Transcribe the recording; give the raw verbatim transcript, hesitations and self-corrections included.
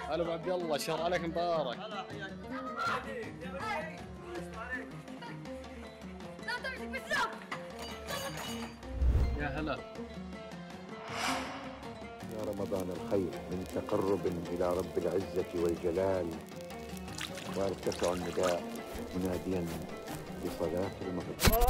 هلا ابو عبد الله، شهر عليك مبارك. هلا حياك. لا تمسك بالسلام. يا هلا. يا رمضان الخير من تقرب إلى رب العزة والجلال، وارتفع النداء مناديا بصلاة المغرب.